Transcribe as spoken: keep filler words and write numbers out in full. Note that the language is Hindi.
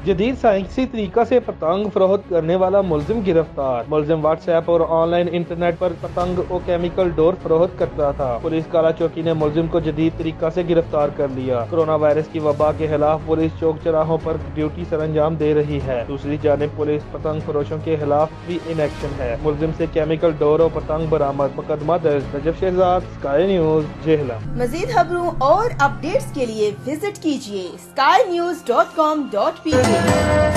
जदीद साइंसी तरीका से पतंग फरोख्त करने वाला मुलजिम गिरफ्तार। मुलजिम व्हाट्सएप और ऑनलाइन इंटरनेट पर पतंग और केमिकल डोर फरोख्त करता था। पुलिस काला चौकी ने मुलजिम को जदीद तरीका से गिरफ्तार कर लिया। कोरोना वायरस की वबा के खिलाफ पुलिस चौक चौराहों पर ड्यूटी सरंजाम दे रही है। दूसरी जानिब पुलिस पतंग फरोशों के खिलाफ भी इन एक्शन है। मुलजिम से केमिकल डोर और पतंग बरामद। मुकदमा दर्ज। Rajab Shehzad, sky news, Jhelum. मजीद खबरों और अपडेट्स के लिए विजिट कीजिए sky news dot com dot P के।